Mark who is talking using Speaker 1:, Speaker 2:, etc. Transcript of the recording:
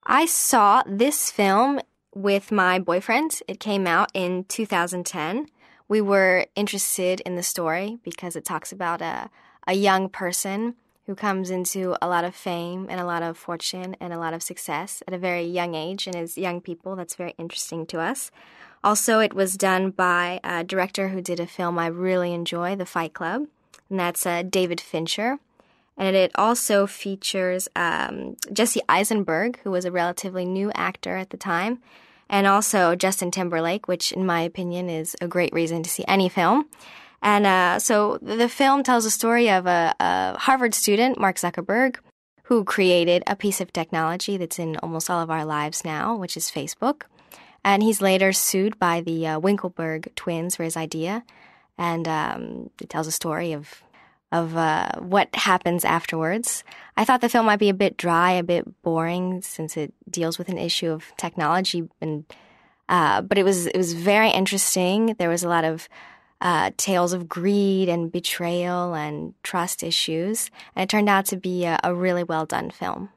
Speaker 1: I saw this film with my boyfriend. It came out in 2010. We were interested in the story because it talks about a young person who comes into a lot of fame and a lot of fortune and a lot of success at a very young age. And as young people, that's very interesting to us. Also, it was done by a director who did a film I really enjoy, The Fight Club, and that's David Fincher. And it also features Jesse Eisenberg, who was a relatively new actor at the time, and also Justin Timberlake, which in my opinion is a great reason to see any film. And so the film tells a story of a Harvard student, Mark Zuckerberg, who created a piece of technology that's in almost all of our lives now, which is Facebook. And he's later sued by the Winkleberg twins for his idea. And it tells a story of what happens afterwards. I thought the film might be a bit dry, a bit boring, since it deals with an issue of technology, but it was very interesting. There was a lot of tales of greed and betrayal and trust issues, and it turned out to be a really well done film.